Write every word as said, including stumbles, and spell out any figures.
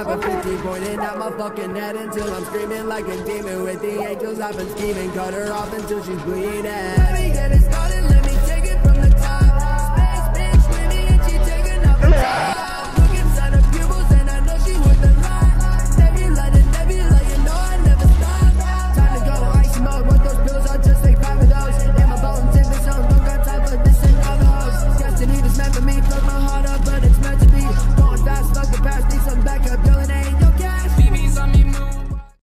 have a fifty pointing at my fucking head until I'm screaming like a demon. With the angels I've been scheming, cut her off until she's bleeding. Let me get it started.